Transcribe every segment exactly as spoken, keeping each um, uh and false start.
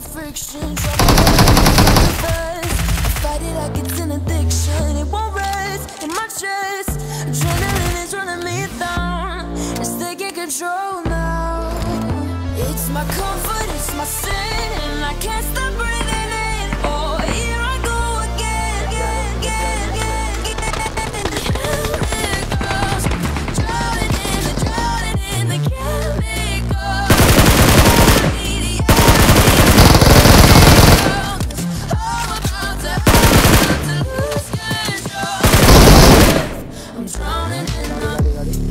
friction, sacrifice. I fight it like it's an addiction. It won't rest in my chest. Adrenaline is running me down. It's taking control now. It's my comfort, it's my sin, and I can't stop breathing in. Oh, here I go again, again, again, again, again. Chemicals, drowning in the, drowning in the chemicals. I'm about to, I'm about to lose control. I'm drowning in the.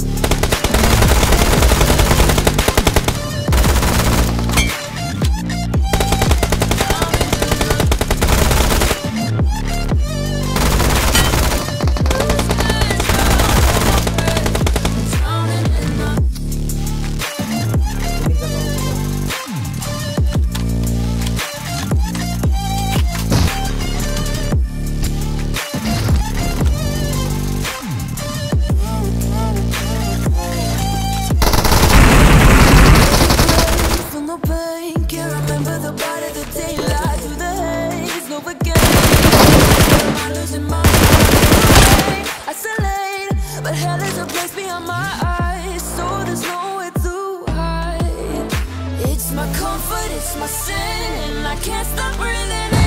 But hell is a place beyond my eyes, so there's nowhere to hide. It's my comfort, it's my sin, and I can't stop breathing.